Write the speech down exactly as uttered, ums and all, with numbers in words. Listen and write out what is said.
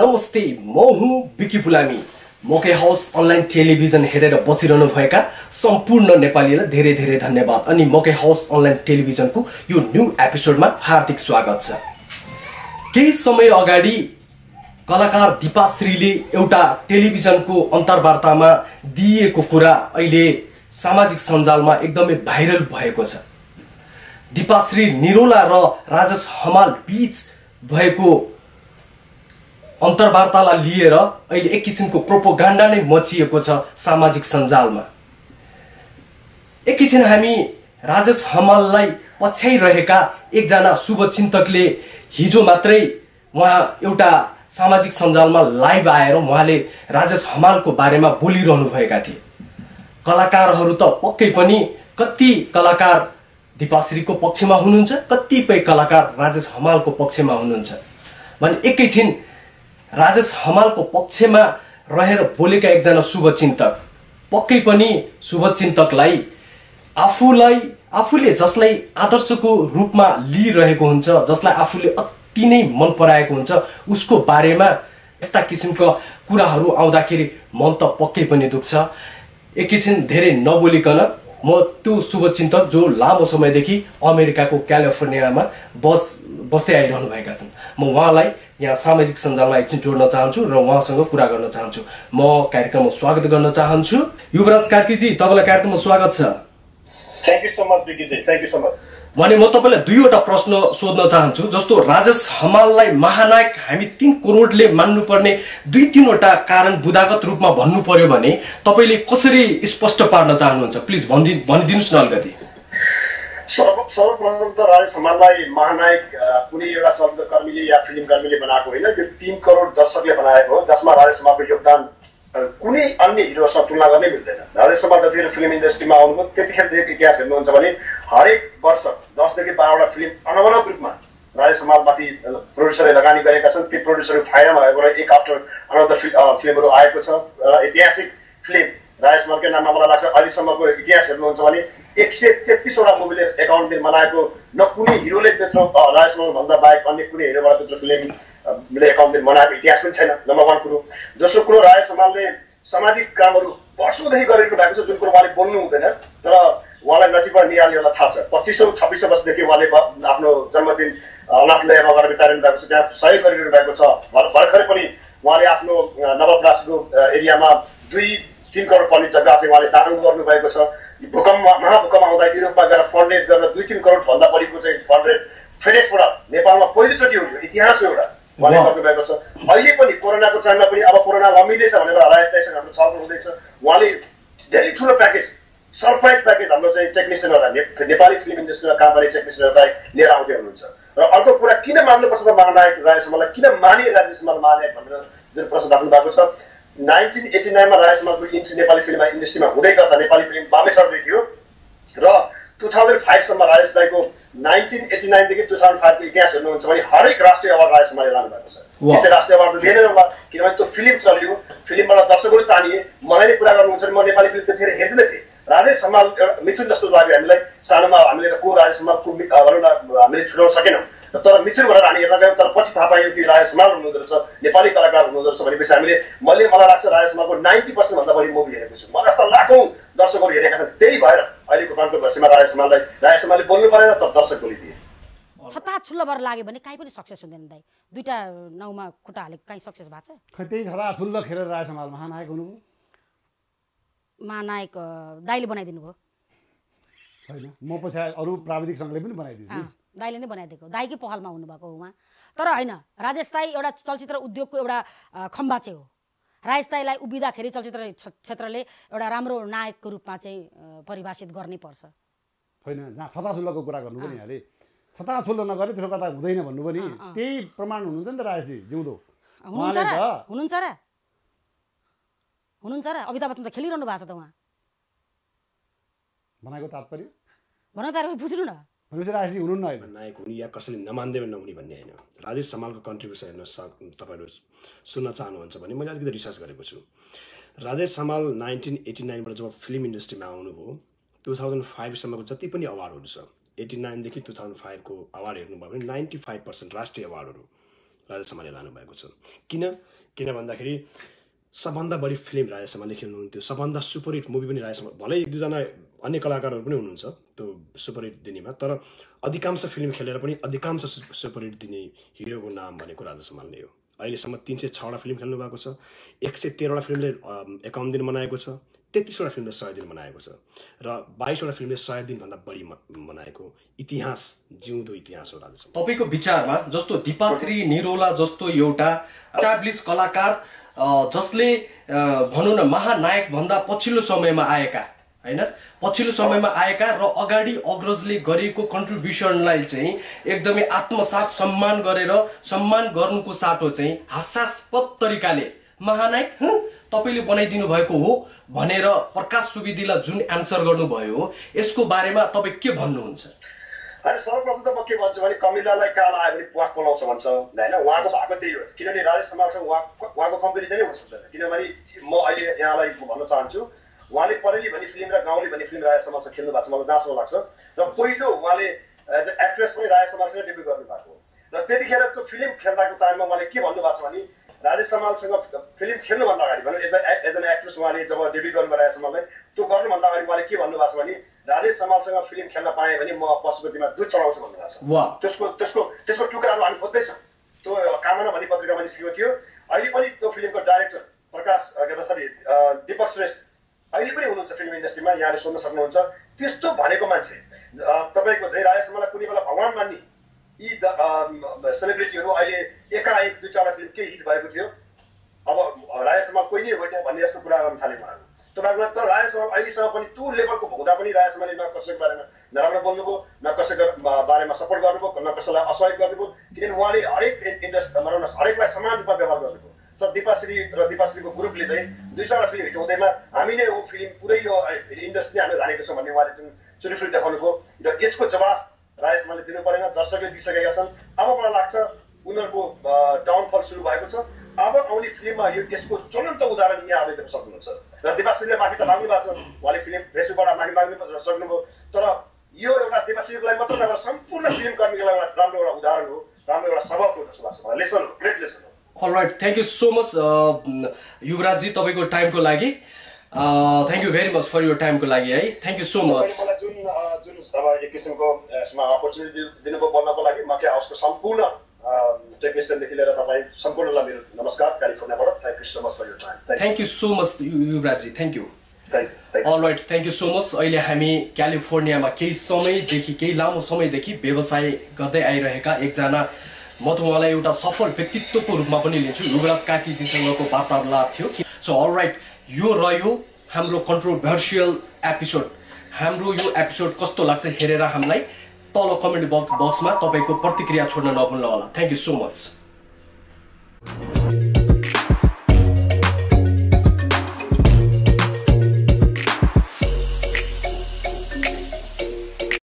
नमस्ते, म हुँ विकी पुलामी। मकै हाउस अनलाइन टेलिभिजन हेरेर बसिरहनु भएका सम्पूर्ण नेपालीलाई धेरै धेरै धन्यवाद। अनि मकै हाउस अनलाइन टेलिभिजनको यो न्यू एपिसोडमा हार्दिक स्वागत छ। केही समय अगाडि कलाकार दीपाश्रीले एउटा टेलिभिजनको अन्तर्वार्तामा दिएको कुरा अहिले सामाजिक सञ्जालमा एकदमै भाइरल भएको छ। दीपाश्री निरोला र राजेश हमाल बीच भएको अन्तर्वार्तालाई लिएर अहिले एक किसिमको प्रोपोगन्डा नै मचिएको छ सामाजिक सञ्जालमा। एकैछिन हामी राजेश हमाललाई पछ्याइरहेका एकजना शुभचिन्तकले हिजो मात्रै उहाँ एउटा सामाजिक सञ्जालमा लाइभ आएर उहाँले राजेश हमालको बारेमा बोलिरहनु भएका थिए। कलाकारहरू त पक्कै पनि कति कलाकार दीपाश्रीको पक्षमा हुनुहुन्छ, कतिपय कलाकार राजेश हमालको पक्षमा हुनुहुन्छ भने एकैछिन राजेश हमालको पक्षमा रहेर बोलेका एकजना शुभचिन्तक पक्कै पनि शुभचिन्तकलाई आफूलाई आफूले जसलाई आदर्शको रूपमा लिइरहेको हुन्छ, जसलाई आफूले अति नै मन पराएको हुन्छ, उसको बारेमा यस्ता किसिमका कुराहरू आउँदाखेरि मन त पक्कै पनि दुख्छ। एकैछिन धेरै नबोलिकन म त्यो शुभचिन्तक जो लामो समयदेखि अमेरिकाको क्यालिफोर्नियामा बस बस्दै आइरहनु भएका छन्, म उहाँलाई यहाँ सामाजिक सञ्जालमा एकछिन जोड्न चाहन्छु र उहाँसँग कुरा गर्न चाहन्छु। म कार्यक्रममा स्वागत गर्न चाहन्छु। युवराज कार्कीजी, तपाईँलाई कार्यक्रममा स्वागत छ। थ्याङ्क यू सो मच विकीजी, थ्याङ्क यू सो मच। भने म तपाईँलाई दुईवटा प्रश्न सोध्न चाहन्छु। जस्तो राजेश हमाललाई महानायक हामी तीन करोडले मान्नुपर्ने दुई तीनवटा कारण बुदागत रूपमा भन्नु पर्यो भने तपाईँले कसरी स्पष्ट पार्न चाहनुहुन्छ? प्लिज भनिदि भनिदिनुहोस् न अलिकति। सर्व सर्वप्रथम त राजेश हमाललाई महानायक कुनै एउटा चलचित्र कर्मीले या फिल्म कर्मीले बनाएको होइन, यो तीन करोड दर्शकले बनाएको हो, जसमा राजेश हमालको योगदान कुनै अन्य हिरोसँग तुलना गर्नै मिल्दैन। राजेश हमाल जतिखेर फिल्म इन्डस्ट्रीमा आउनुभयो त्यतिखेरदेखि इतिहास हेर्नुहुन्छ भने हरेक वर्ष दसदेखि बाह्रवटा फिल्म अनवरत रूपमा राजेश हमालमाथि प्रोड्युसरले लगानी गरेका छन्। ती प्रोड्युसरको फाइदामा भएको र एक आफ्टर अनदर फिल्महरू आएको छ र ऐतिहासिक फिल्म राजेश हमालकै नाममा मलाई लाग्छ अहिलेसम्मको इतिहास हेर्नुहुन्छ भने एक सय तेत्तिसवटा मुभीले एकाउन्ट दिन बनाएको, न कुनै हिरोले त्यत्रो राजेश हमाल भन्दा बाहेक अन्य कुनै हिरोबाट त्यत्रो फिल्मले एकाउन्ट दिन बनाएको इतिहास पनि छैन, नम्बर वान कुरो। दोस्रो कुरो, राजेश हमालले सामाजिक कामहरू वर्षौँदेखि गरिरहनु भएको छ, जुन कुरो उहाँले बोल्नु हुँदैन, तर उहाँलाई नजिकबाट निहाल्नेलाई थाहा छ। पच्चिसौँ छब्बिसौँ वर्षदेखि उहाँले आफ्नो जन्मदिन अनाथालयमा गएर बिताइरहनु भएको छ, त्यहाँ सहयोग गरिरहनु भएको छ। भर्खरै पनि उहाँले आफ्नो नवलपरासीको एरियामा दुई तीन करोड पर्ने जग्गा चाहिँ उहाँले दान गर्नुभएको छ। भूकम्प महाभूकम्प आउँदा युरोपमा गएर फन्ड रेज गरेर दुई तीन करोड भन्दा बढीको चाहिँ फन्ड रेज फेडेक्सबाट नेपालमा पहिलोचोटि हो, इतिहास हो एउटा उहाँले गर्नुभएको छ। अहिले पनि कोरोनाको टाइममा पनि अब कोरोना लम्बिँदैछ भनेर राजेश दाइसँग हाम्रो छलफल हुँदैछ। उहाँले धेरै ठुलो प्याकेज, सरप्राइज प्याकेज हाम्रो चाहिँ टेक्निसियनहरूलाई, नेपाली फिल्म इन्डस्ट्रीमा काम गर्ने टेक्निसियनहरूलाई लिएर आउँदै हुनुहुन्छ। र अर्को कुरा, किन मान्नुपर्छ त महानायक राजेश हमाललाई, किन माने राजेश हमाल महानायक भनेर जुन प्रश्न राख्नु भएको छ। नाइन्टिन एटी नाइनमा राजेश हमालको इन्ट्री नेपाली फिल्म इन्डस्ट्रीमा हुँदै गर्दा नेपाली फिल्म बामे सर्दै थियो र टु थाउजन्ड फाइभसम्म राजेश दाईको नाइन्टिन एटी नाइनदेखि टु थाउजन्ड फाइभको इतिहास हेर्नुहुन्छ भने हरेक राष्ट्रिय अवार्ड राजेश हमालले लानु भएको छ। त्यसै राष्ट्रिय अवार्ड त दिएन होला, किनभने त्यो फिल्म चल्यो, फिल्मबाट दर्शकहरू तानिए। मलाई नै कुरा गर्नुहुन्छ भने म नेपाली फिल्म त्यतिखेर हेर्दैन थिएँ। राजेश हमाल मिथुन जस्तो लाग्यो हामीलाई, सानोमा हामीले को राजेश हमाल को भनौँ न हामीले छुट्याउन सकेनौँ, तर मिथुन भनेर हामी हेर्न गयौँ। तर पछि थाहा पायौँ कि राजेश हमाल हुनुहुँदो रहेछ, नेपाली कलाकार हुनुहुँदो रहेछ भनेपछि हामीले मैले मलाई लाग्छ राजेश हमालको नाइन्टी पर्सेन्ट भन्दा बढी मुभी हेरेको छु। मलाई जस्ता लाखौँ दर्शकहरू हेरेका छन्। त्यही भएर अहिलेको कन्ट्रोभर्सीमा राजेश हमाललाई राजेश हमालले बोल्नु परेन, तर दर्शक बोलिदिए। छता छुल्लो भएर लाग्यो भने काहीँ पनि सक्सेस हुँदैन दाइ। दुईटा नाउँमा खुट्टा हालेको काहीँ सक्सेस भएको छ? खै त्यही छता छुल्लो खेलेर राजेश हमाल महानायक हुनुभयो। महानायक दाइले बनाइदिनु भयो होइन, म पछि अरू प्राविधिक सङ्घले पनि बनाइदिनु, दाइले नै बनाइदिएको, दाइकै पहलमा हुनुभएको हो उहाँ। तर होइन, राजेश दाइ एउटा चलचित्र उद्योगको एउटा खम्बा चाहिँ हो। राजेश दाइलाई उभिँदाखेरि चलचित्र क्षेत्रले एउटा राम्रो नायकको रूपमा चाहिँ परिभाषित गर्नै पर्छ। होइन, जहाँ छताछुल्लोको कुरा गर्नु पनि अरे छताछुल्लो नगरे त्यसो कता हुँदैन भन्नु पनि त्यही प्रमाण हुनुहुन्छ नि त। राजेशजी जिउँदो हुनुहुन्छ र हुनुहुन्छ र हुनुहुन्छ र अमिताभ बच्चन त खेलिरहनु भएको छ त उहाँ। भनेको तात्पर्य भन तार बुझ्नु न, भनेपछि राजेशजी हुनुहुन्न होइन, नायक हुने या कसैले नमान्दै नहुने भन्ने होइन। राजेश हमालको कन्ट्रिब्युसन हेर्न तपाईँहरू सुन्न चाहनुहुन्छ भने मैले अलिकति रिसर्च गरेको छु। राजेश हमाल नाइन्टिन एटी नाइनबाट जब फिल्म इन्डस्ट्रीमा आउनुभयो, टु थाउजन्ड फाइभसम्मको जति पनि अवार्डहरू छ, एटी नाइनदेखि टु थाउजन्ड फाइभको अवार्ड हेर्नुभयो भने नाइन्टी फाइभ पर्सेन्ट राष्ट्रिय अवार्डहरू राजेश हमालले लानुभएको छ। किन किन भन्दाखेरि सबभन्दा बढी फिल्म राजेश हमालले खेल्नुहुन्थ्यो, सबभन्दा सुपरहिट मुभी पनि राजेश हमाल, भलै एक दुईजना अन्य कलाकारहरू पनि हुनुहुन्छ त्यो सुपरहिट दिनेमा, तर अधिकांश फिल्म खेलेर पनि अधिकांश सुपरहिट दिने हिरोको नाम भनेको राजेश हमाल नै हो। अहिलेसम्म तिन सय छवटा फिल्म खेल्नु भएको छ, एक सय तेह्रवटा फिल्मले एकाउन्न दिन मनाएको छ, तेत्तिसवटा फिल्मले सय दिन मनाएको छ र बाइसवटा फिल्मले सय दिनभन्दा बढी मनाएको इतिहास, जिउँदो इतिहास हो राजेश। तपाईँको विचारमा जस्तो दिपाश्री निरौला जस्तो एउटा एस्टाब्लिस कलाकार जसले भनौँ न महानायक भन्दा पछिल्लो समयमा आएका हैन पछिल्लो समयमा आएका र अगाडि अग्रजले गरेको कन्ट्रिब्युसनलाई चाहिँ एकदमै आत्मसात सम्मान गरेर सम्मान गर्नुको साटो चाहिँ हास्यास्पद तरिकाले महानायक तपाईले बनाइदिनु भएको हो भनेर प्रकाश सुवेदीलाई जुन एन्सर गर्नुभयो हो यसको बारेमा तपाई के भन्नुहुन्छ? हैन सर्वप्रथम त म के भन्छु भने कमिलालाई काल आयो भने प्वाक पलाउँछ भन्छ हैन, उहाँको भएको त्यही हो। किनभने राजेश समालसँग उहाँ उहाँको कम्पेरिजनै हुन सक्दैन। किनभने म अहिले यहाँलाई भन्न चाहन्छु उहाँले परेली भन्ने फिल्म र गाउँले भन्ने फिल्म राजेश समालसँग खेल्नु भएको छ, मलाई जहाँसम्म लाग्छ। र पहिलो उहाँले एज अ एक्ट्रेस पनि राजेश समालसँग डेब्यु गर्नु भएको हो र त्यतिखेर त्यो फिल्म खेल्दाको टाइममा उहाँले के भन्नुभएको छ भने राजेश समालसँग फिल्म खेल्नुभन्दा अगाडि भनौँ एज एज एन एक्ट्रेस उहाँले जब डेब्यु गर्नुभयो राजेश समाललाई, त्यो गर्नुभन्दा अगाडि उहाँले के भन्नुभएको छ भने राजेश समालसँग फिल्म खेल्न पाएँ भने म पशुपतिमा दुध चढाउँछु भन्नुभएको छ। त्यसको त्यसको त्यसको टुक्राहरू हामी खोज्दैछौँ। त्यो कामना भन्ने पत्रिकामा निस्केको थियो। अहिले पनि त्यो फिल्मको डाइरेक्टर प्रकाश सरी दीपक श्रेष्ठ अहिले पनि हुनुहुन्छ फिल्म इन्डस्ट्रीमा, यहाँले सोध्न सक्नुहुन्छ। त्यस्तो भनेको मान्छे तपाईँको चाहिँ राजेश समाललाई कुनै बेला भगवान मान्ने यी सेलिब्रिटीहरू अहिले एकाएक दुई चारवटा फिल्म के हिट भएको थियो, अब राजेश समाल कोही नै होइन भन्ने जस्तो कुरा गर्न थाले उहाँहरू। त्यो बारेमा तर राजेश समाल अहिलेसम्म पनि त्यो लेभलको हुँदा पनि राजेश समालले न कसैको बारेमा नराम्रो बोल्नुभयो, न कसैको बारेमा सपोर्ट गर्नुभयो, न कसैलाई असहयोग गर्नुभयो। किनभने उहाँले हरेक इन्डस्ट्री भनौँ न हरेकलाई समान रूपमा व्यवहार गर्नुभयो। तर दिपाश्री र दिपाश्रीको ग्रुपले चाहिँ दुई चारवटा फिल्म हिट हुँदैमा हामी नै हो फिल्म पुरै यो इन्डस्ट्री हामीले जानेको छौँ भन्ने उहाँले जुन चुरीफुरी देखाउनुभयो र यसको जवाफ राजेश समालले दिनु परेन। दर्शकले दिइसकेका छन्। अब मलाई लाग्छ उनीहरूको डाउनफल सुरु भएको छ। अब आउने फिल्ममा यो यसको ज्वलन्त उदाहरण यहाँहरूले देख्न सक्नुहुन्छ। र दिपाश्रीले माफी त माग्नु भएको छ, उहाँले फिल्म फेसबुकबाट माफी माग्नु सक्नुभयो। तर यो एउटा दिपाश्रीको लागि मात्र नभएर सम्पूर्ण फिल्म कर्मीको लागि एउटा राम्रो एउटा उदाहरण हो, राम्रो एउटा सबक हो जस्तो लाग्छ मलाई, लेसन हो, ग्रेट लेसन हो। Alright, thank you so much युवराजजी तपाईँको टाइमको लागि। Thank you very much for यो टाइमको लागि है, थ्याङ्क यू सो मच। मलाई जुन जुन अब एक किसिमको यसमा अपर्च्युनिटी दिनुभयो बोल्नको लागि म के हाउसको सम्पूर्ण टेक्निसियनदेखि लिएर तपाईँ सम्पूर्णलाई मेरो नमस्कार क्यालिफोर्नियाबाट। Thank you so much for यो टाइम। थ्याङ्क यू सो मच युवराजजी, thank you. Alright, thank you so much. अहिले हामी क्यालिफोर्नियामा केही समयदेखि केही लामो समयदेखि व्यवसाय गर्दै आइरहेका एकजना म त उहाँलाई एउटा सफल व्यक्तित्वको रूपमा पनि लिन्छु, युवराज कार्कीजीसँगको वार्तालाप थियो। सो अलराइट, यो रह्यो हाम्रो कन्ट्रोभर्सियल एपिसोड। हाम्रो यो एपिसोड कस्तो लाग्छ हेरेर हामीलाई तल कमेन्ट बक्समा तपाईँको प्रतिक्रिया छोड्न नभुल्नु होला। Thank you so much.